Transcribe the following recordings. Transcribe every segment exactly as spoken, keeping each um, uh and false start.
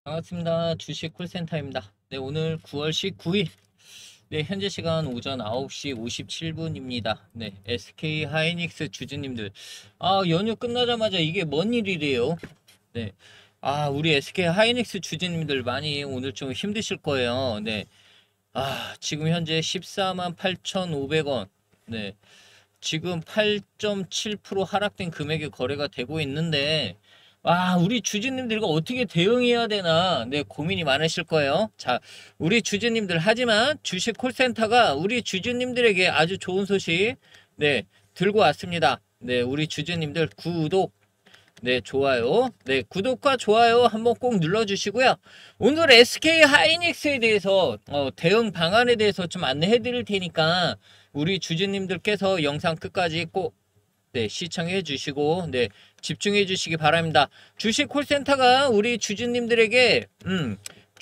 반갑습니다. 주식 콜센터입니다. 네, 오늘 구월 십구일. 네, 현재 시간 오전 아홉 시 오십칠 분입니다. 네, 에스케이 하이닉스 주주님들. 아, 연휴 끝나자마자 이게 뭔 일이래요? 네. 아, 우리 에스케이 하이닉스 주주님들 많이 오늘 좀 힘드실 거예요. 네. 아, 지금 현재 십사만 팔천오백 원. 네. 지금 팔 점 칠 퍼센트 하락된 금액의 거래가 되고 있는데, 아, 우리 주주님들 이거 어떻게 대응해야 되나, 네, 고민이 많으실 거예요. 자, 우리 주주님들, 하지만 주식 콜센터가 우리 주주님들에게 아주 좋은 소식, 네, 들고 왔습니다. 네, 우리 주주님들 구독, 네, 좋아요. 네, 구독과 좋아요 한번 꼭 눌러주시고요. 오늘 에스케이 하이닉스에 대해서, 어, 대응 방안에 대해서 좀 안내해 드릴 테니까, 우리 주주님들께서 영상 끝까지 꼭, 네, 시청해 주시고, 네, 집중해 주시기 바랍니다. 주식 콜센터가 우리 주주님들에게, 음,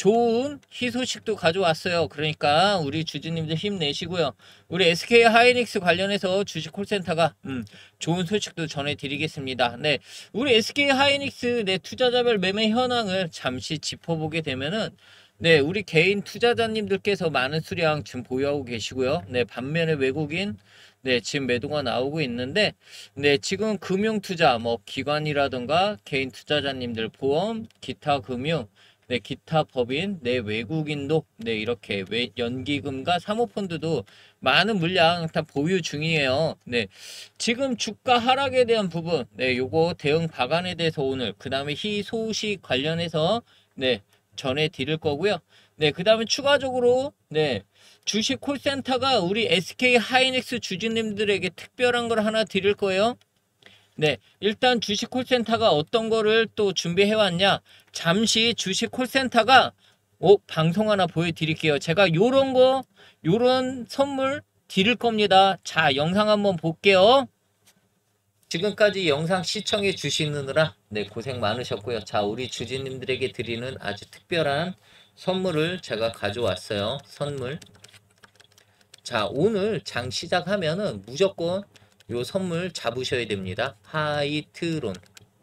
좋은 희소식도 가져왔어요. 그러니까 우리 주주님들 힘내시고요. 우리 에스케이 하이닉스 관련해서 주식 콜센터가, 음, 좋은 소식도 전해드리겠습니다. 네, 우리 에스케이 하이닉스 네, 투자자별 매매 현황을 잠시 짚어보게 되면은, 네, 우리 개인 투자자님들께서 많은 수량 지금 보유하고 계시고요. 네, 반면에 외국인, 네, 지금 매도가 나오고 있는데, 네, 지금 금융투자, 뭐, 기관이라든가, 개인 투자자님들, 보험, 기타 금융, 네, 기타 법인, 네, 외국인도, 네, 이렇게, 외, 연기금과 사모펀드도 많은 물량 다 보유 중이에요. 네, 지금 주가 하락에 대한 부분, 네, 요거 대응 방안에 대해서 오늘, 그 다음에 희소식 관련해서, 네, 전해드릴 거고요. 네, 그 다음에 추가적으로, 네, 주식 콜센터가 우리 에스케이 하이닉스 주주님들에게 특별한 걸 하나 드릴 거예요. 네, 일단 주식 콜센터가 어떤 거를 또 준비해 왔냐. 잠시 주식 콜센터가 오, 방송 하나 보여드릴게요. 제가 요런 거, 요런 선물 드릴 겁니다. 자, 영상 한번 볼게요. 지금까지 영상 시청해 주시느라 네, 고생 많으셨고요. 자, 우리 주주님들에게 드리는 아주 특별한 선물을 제가 가져왔어요. 선물. 자, 오늘 장 시작하면은 무조건 요 선물 잡으셔야 됩니다. 하이트론.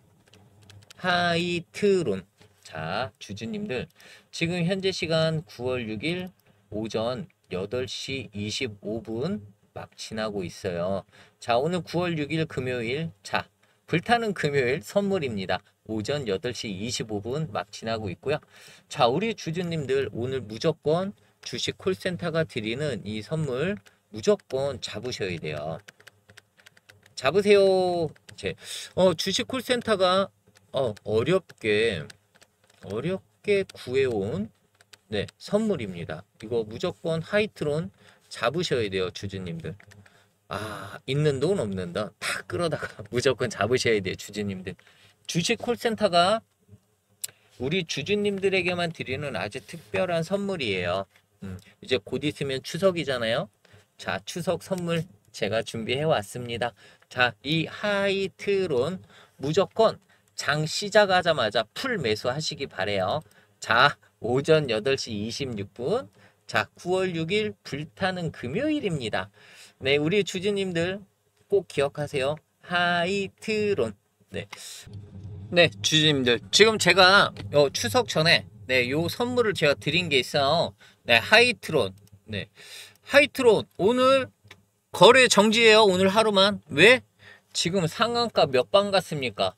하이트론. 자, 주주님들. 지금 현재 시간 구월 육일 오전 여덟 시 이십오 분 막 지나고 있어요. 자, 오늘 구월 육일 금요일. 자, 불타는 금요일 선물입니다. 오전 여덟 시 이십오 분 막 지나고 있고요. 자, 우리 주주님들 오늘 무조건 주식 콜센터가 드리는 이 선물 무조건 잡으셔야 돼요. 잡으세요. 제, 어, 주식 콜센터가 어, 어렵게 어렵게 구해온 네, 선물입니다. 이거 무조건 하이트론 잡으셔야 돼요, 주주님들. 아, 있는 돈 없는 돈 다 끌어다가 무조건 잡으셔야 돼요, 주주님들. 주식 콜센터가 우리 주주님들에게만 드리는 아주 특별한 선물이에요. 음, 이제 곧 있으면 추석이잖아요. 자, 추석 선물 제가 준비해 왔습니다. 자, 이 하이트론 무조건 장 시작하자마자 풀 매수하시기 바래요. 자, 오전 여덟 시 이십육 분. 자, 구월 육일 불타는 금요일입니다. 네, 우리 주주님들 꼭 기억하세요. 하이트론. 네. 네, 주주님들. 지금 제가 요 추석 전에 네, 요 선물을 제가 드린 게 있어요. 네, 하이트론. 네. 하이트론 오늘 거래 정지예요. 오늘 하루만. 왜? 지금 상한가 몇 방 갔습니까?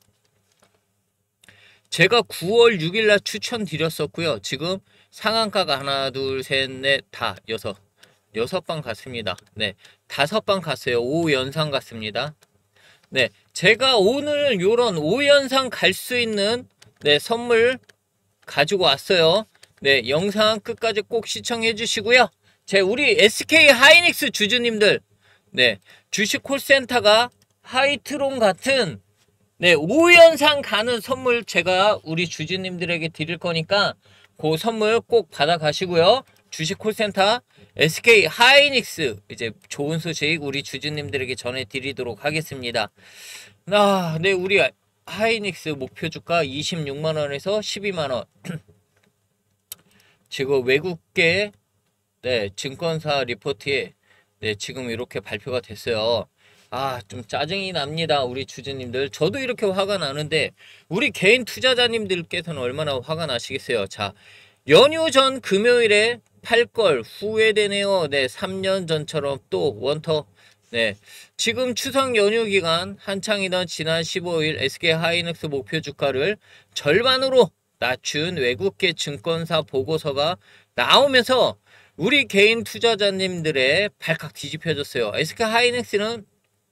제가 구월 육일 날 추천드렸었고요. 지금 상한가가 하나, 둘, 셋, 넷, 다 여섯. 여섯 방 갔습니다. 네. 다섯 방 갔어요. 오 연상 갔습니다. 네. 제가 오늘 요런 오 연상 갈 수 있는 네, 선물 가지고 왔어요. 네. 영상 끝까지 꼭 시청해 주시고요. 제 우리 에스케이 하이닉스 주주님들 네. 주식 콜센터가 하이트론 같은 네, 오 연상 가는 선물 제가 우리 주주님들에게 드릴 거니까 그 선물 꼭 받아 가시고요. 주식 콜센터 에스케이 하이닉스 이제 좋은 소식 우리 주주님들에게 전해 드리도록 하겠습니다. 아, 네, 우리 하이닉스 목표 주가 이십육만 원에서 십이만 원. 지금 외국계 네, 증권사 리포트에 네, 지금 이렇게 발표가 됐어요. 아, 좀 짜증이 납니다. 우리 주주님들. 저도 이렇게 화가 나는데 우리 개인 투자자님들께서는 얼마나 화가 나시겠어요. 자, 연휴 전 금요일에 팔 걸 후회되네요. 네, 삼 년 전처럼 또 원터. 네, 지금 추석 연휴 기간 한창이던 지난 십오 일 에스케이 하이닉스 목표 주가를 절반으로 낮춘 외국계 증권사 보고서가 나오면서 우리 개인 투자자님들의 발칵 뒤집혀졌어요. 에스케이 하이닉스는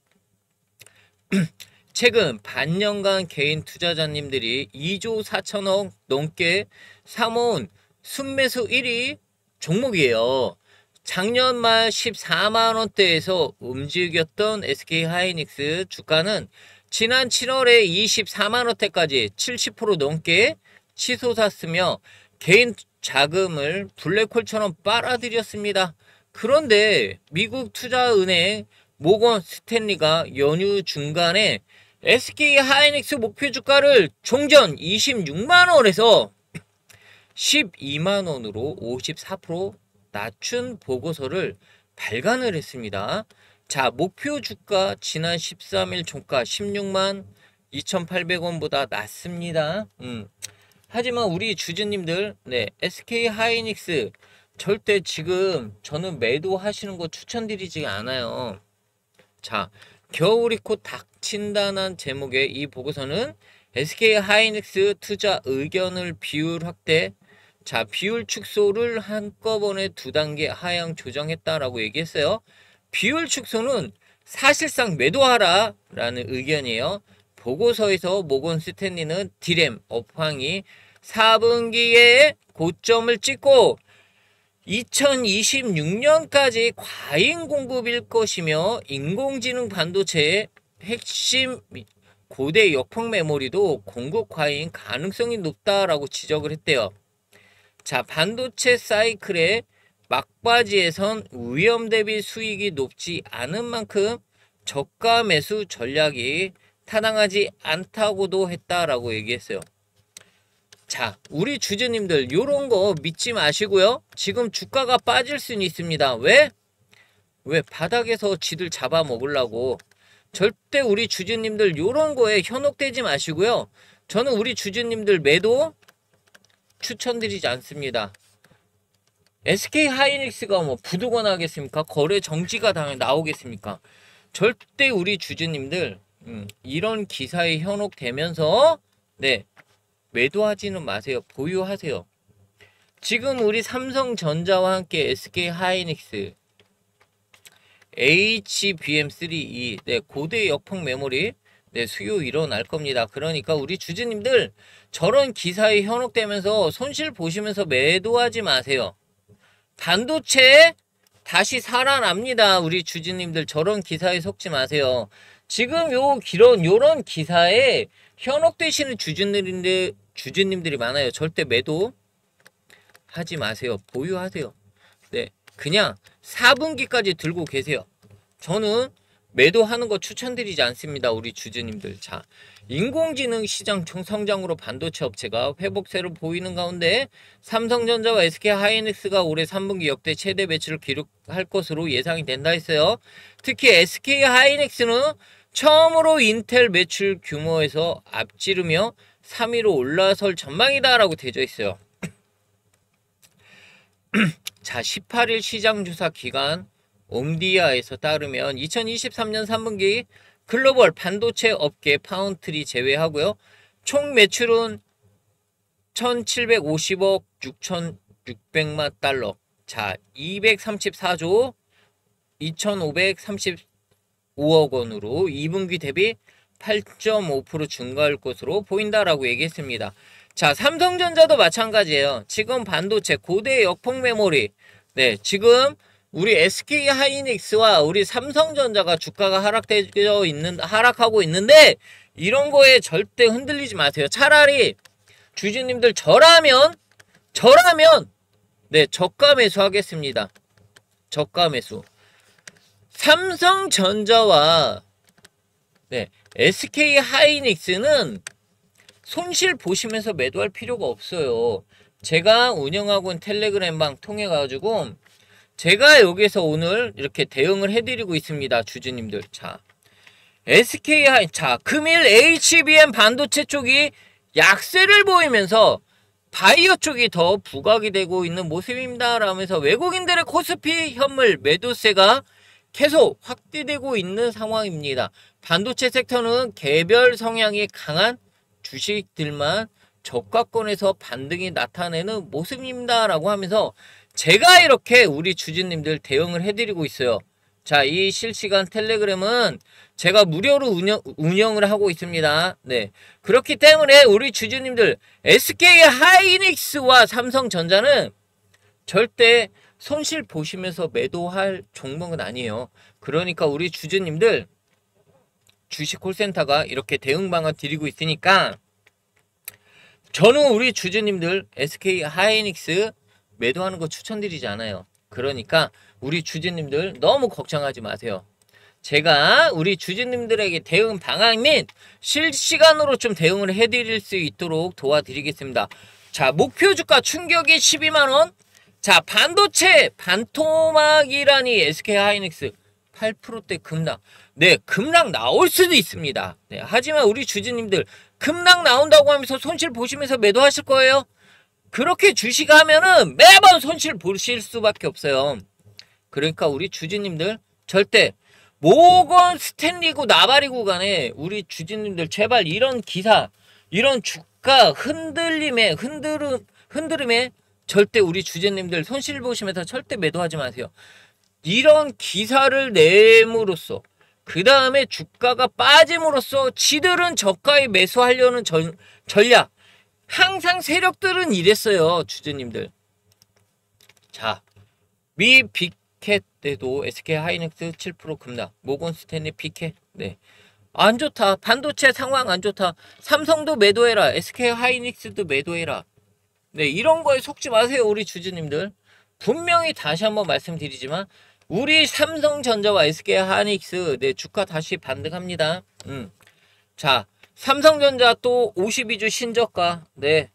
최근 반년간 개인 투자자님들이 이조 사천억 넘게 사모은 순매수 일 위 종목이에요. 작년 말 십사만 원대에서 움직였던 에스케이 하이닉스 주가는 지난 칠월에 이십사만 원대까지 칠십 퍼센트 넘게 치솟았으며 개인 자금을 블랙홀처럼 빨아들였습니다. 그런데 미국 투자은행 모건 스탠리가 연휴 중간에 에스케이 하이닉스 목표 주가를 종전 이십육만 원에서 십이만 원으로 오십사 퍼센트 낮춘 보고서를 발간을 했습니다. 자, 목표 주가 지난 십삼 일 종가 십육만 이천팔백 원보다 낮습니다. 음. 하지만 우리 주주님들, 네, 에스케이 하이닉스 절대 지금 저는 매도하시는 거 추천드리지 않아요. 자, 겨울이 곧 닥친다는 제목의 이 보고서는 에스케이 하이닉스 투자 의견을 비율 확대, 자, 비율 축소를 한꺼번에 두 단계 하향 조정했다라고 얘기했어요. 비율 축소는 사실상 매도하라 라는 의견이에요. 보고서에서 모건 스탠리는 디램 업황이 사 분기에 고점을 찍고 이천이십육 년까지 과잉 공급일 것이며 인공지능 반도체의 핵심 고대 역폭 메모리도 공급 과잉 가능성이 높다라고 지적을 했대요. 자, 반도체 사이클의 막바지에선 위험 대비 수익이 높지 않은 만큼 저가 매수 전략이 타당하지 않다고도 했다라고 얘기했어요. 자, 우리 주주님들 요런 거 믿지 마시고요. 지금 주가가 빠질 수는 있습니다. 왜? 왜? 바닥에서 지들 잡아먹으려고. 절대 우리 주주님들 요런 거에 현혹되지 마시고요. 저는 우리 주주님들 매도 추천드리지 않습니다. 에스케이 하이닉스가 뭐 부도가 나겠습니까? 거래 정지가 당연히 나오겠습니까? 절대 우리 주주님들 음, 이런 기사에 현혹되면서 네, 매도하지는 마세요. 보유하세요. 지금 우리 삼성전자와 함께 에스케이 하이닉스 에이치비엠 쓰리 이 네, 고대 역폭 메모리 네, 수요 일어날 겁니다. 그러니까 우리 주주님들 저런 기사에 현혹되면서 손실 보시면서 매도하지 마세요. 반도체 다시 살아납니다. 우리 주주님들 저런 기사에 속지 마세요. 지금 요 이런 요런 기사에 현혹되시는 주주님들 주주님들이 많아요. 절대 매도 하지 마세요. 보유하세요. 네, 그냥 사 분기까지 들고 계세요. 저는 매도하는 거 추천드리지 않습니다. 우리 주주님들. 자, 인공지능 시장 총성장으로 반도체 업체가 회복세를 보이는 가운데 삼성전자와 에스케이 하이닉스가 올해 삼 분기 역대 최대 매출을 기록할 것으로 예상이 된다 했어요. 특히 에스케이 하이닉스는 처음으로 인텔 매출 규모에서 앞지르며 삼 위로 올라설 전망이다 라고 되어 있어요. 자, 십팔 일 시장조사 기관 옴디아에서 따르면 이천이십삼 년 삼 분기 글로벌 반도체 업계 파운트리 제외하고요. 총 매출은 천칠백오십억 육천육백만 달러. 자, 이백삼십사조 이천오백삼십오억 원으로 이 분기 대비 팔 점 오 퍼센트 증가할 것으로 보인다라고 얘기했습니다. 자, 삼성전자도 마찬가지예요. 지금 반도체 고대 역폭 메모리 네, 지금 우리 에스케이 하이닉스와 우리 삼성전자가 주가가 하락되어 있는 하락하고 있는데 이런 거에 절대 흔들리지 마세요. 차라리 주주님들 저라면 저라면 네, 저가 매수하겠습니다. 저가 매수. 삼성전자와 네, 에스케이 하이닉스는 손실 보시면서 매도할 필요가 없어요. 제가 운영하고 있는 텔레그램방 통해 가지고 제가 여기서 오늘 이렇게 대응을 해드리고 있습니다. 주주님들. 자, 에스케이 하이, 자, 금일 에이치비엠 반도체 쪽이 약세를 보이면서 바이오 쪽이 더 부각이 되고 있는 모습입니다. 라면서 외국인들의 코스피 현물 매도세가 계속 확대되고 있는 상황입니다. 반도체 섹터는 개별 성향이 강한 주식들만 저가권에서 반등이 나타내는 모습입니다. 라고 하면서 제가 이렇게 우리 주주님들 대응을 해드리고 있어요. 자, 이 실시간 텔레그램은 제가 무료로 운영, 운영을 하고 있습니다. 네. 그렇기 때문에 우리 주주님들 에스케이 하이닉스와 삼성전자는 절대 손실 보시면서 매도할 종목은 아니에요. 그러니까 우리 주주님들 주식 콜센터가 이렇게 대응 방안 드리고 있으니까 저는 우리 주주님들 에스케이 하이닉스 매도하는 거 추천드리지 않아요. 그러니까 우리 주주님들 너무 걱정하지 마세요. 제가 우리 주주님들에게 대응 방안 및 실시간으로 좀 대응을 해드릴 수 있도록 도와드리겠습니다. 자, 목표 주가 충격이 십이만 원. 자, 반도체 반토막이라니 에스케이 하이닉스 팔 퍼센트대 급락. 네, 급락 나올 수도 있습니다. 네, 하지만 우리 주주님들 급락 나온다고 하면서 손실 보시면서 매도하실 거예요? 그렇게 주식하면은 매번 손실 보실 수밖에 없어요. 그러니까 우리 주주님들 절대 모건 스탠리고 나발이고 간에 우리 주주님들 제발 이런 기사, 이런 주가 흔들림에 흔들음 흔들음에 절대 우리 주주님들 손실 보시면서 절대 매도하지 마세요. 이런 기사를 내므로써 그 다음에 주가가 빠짐으로써 지들은 저가에 매수하려는 전, 전략, 항상 세력들은 이랬어요. 주주님들. 자, 미 빅캣 때도 에스케이 하이닉스 칠 퍼센트 급락, 모건 스탠리 피켓. 네, 안 좋다. 반도체 상황 안 좋다. 삼성도 매도해라. 에스케이 하이닉스도 매도해라. 네, 이런 거에 속지 마세요. 우리 주주님들. 분명히 다시 한번 말씀드리지만 우리 삼성전자와 에스케이 하이닉스 네, 주가 다시 반등합니다. 음. 자, 삼성전자 또 오십이 주 신저가. 네,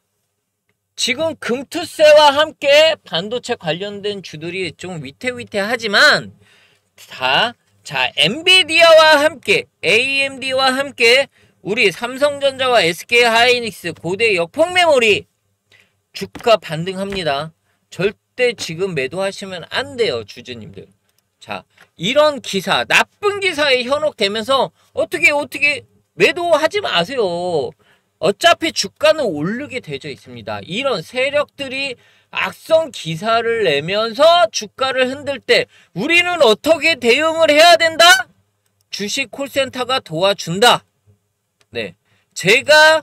지금 금투세와 함께 반도체 관련된 주들이 좀 위태위태하지만 다, 자, 엔비디아와 함께 에이엠디와 함께 우리 삼성전자와 에스케이 하이닉스 고대 역폭 메모리 주가 반등합니다. 절대 지금 매도하시면 안 돼요, 주주님들. 자, 이런 기사, 나쁜 기사에 현혹되면서 어떻게 어떻게 매도하지 마세요. 어차피 주가는 오르게 되어 있습니다. 이런 세력들이 악성 기사를 내면서 주가를 흔들 때 우리는 어떻게 대응을 해야 된다? 주식 콜센터가 도와준다. 네, 제가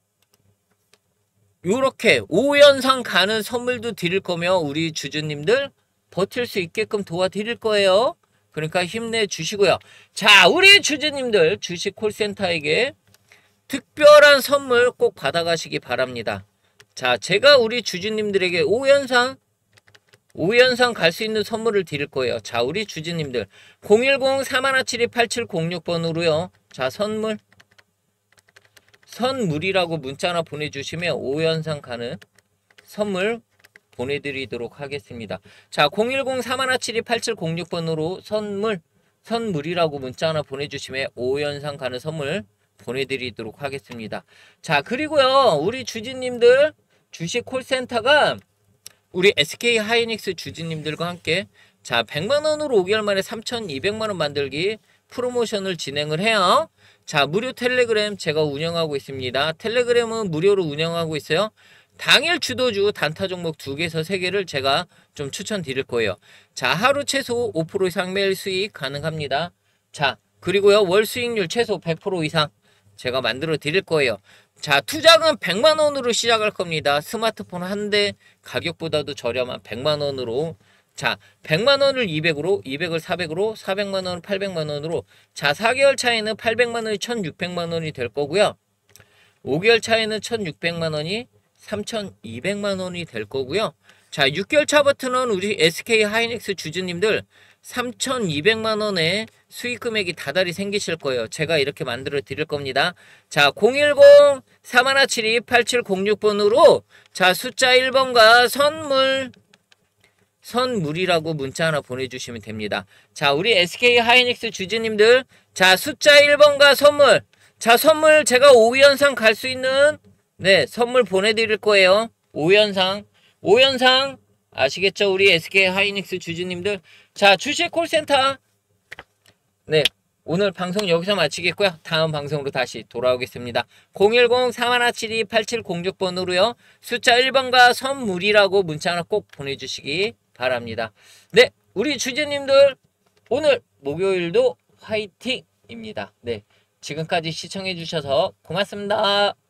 요렇게 오연상 가는 선물도 드릴 거며 우리 주주님들 버틸 수 있게끔 도와드릴 거예요. 그러니까 힘내주시고요. 자, 우리 주주님들 주식 콜센터에게 특별한 선물 꼭 받아가시기 바랍니다. 자, 제가 우리 주주님들에게 오연상 오연상 갈 수 있는 선물을 드릴 거예요. 자, 우리 주주님들 공일공 삼일칠이 팔칠공육 번으로요. 자, 선물 선물이라고 문자 하나 보내주시면 오연상 가는 선물 보내드리도록 하겠습니다. 자, 공일공 삼일칠이 팔칠공육 번으로 선물 선물이라고 문자 하나 보내주시면 오연상 가는 선물 보내드리도록 하겠습니다. 자, 그리고요, 우리 주주님들 주식 콜센터가 우리 에스케이 하이닉스 주주님들과 함께 자, 백만 원으로 오 개월 만에 삼천이백만 원 만들기 프로모션을 진행을 해요. 자, 무료 텔레그램 제가 운영하고 있습니다. 텔레그램은 무료로 운영하고 있어요. 당일 주도주 단타 종목 두 개에서 세 개를 제가 좀 추천드릴 거예요. 자, 하루 최소 오 퍼센트 이상 매일 수익 가능합니다. 자, 그리고요, 월 수익률 최소 백 퍼센트 이상 제가 만들어 드릴 거예요. 자, 투자금 백만 원으로 시작할 겁니다. 스마트폰 한 대 가격보다도 저렴한 백만 원으로. 자, 백만 원을 이백으로, 이백을 사백으로, 사백만 원을 팔백만 원으로. 자, 사 개월 차이는 팔백만 원이 천육백만 원이 될 거고요. 오 개월 차이는 천육백만 원이 삼천이백만 원이 될 거고요. 자, 육 개월 차부터는 우리 에스케이 하이닉스 주주님들 삼천이백만 원의 수익 금액이 다달이 생기실 거예요. 제가 이렇게 만들어 드릴 겁니다. 자, 공일공 삼일칠이 팔칠공육 번으로 자, 숫자 일 번과 선물 선물이라고 문자 하나 보내주시면 됩니다. 자, 우리 에스케이 하이닉스 주주님들, 자, 숫자 일 번과 선물, 자, 선물 제가 오 연상 갈 수 있는, 네, 선물 보내드릴 거예요. 오 연상, 오 연상, 아시겠죠? 우리 에스케이 하이닉스 주주님들. 자, 주식 콜센터, 네, 오늘 방송 여기서 마치겠고요. 다음 방송으로 다시 돌아오겠습니다. 공일공 삼일칠이 팔칠공육 번으로요. 숫자 일 번과 선물이라고 문자 하나 꼭 보내주시기 바랍니다. 네, 우리 주주님들 오늘 목요일도 화이팅입니다. 네, 지금까지 시청해 주셔서 고맙습니다.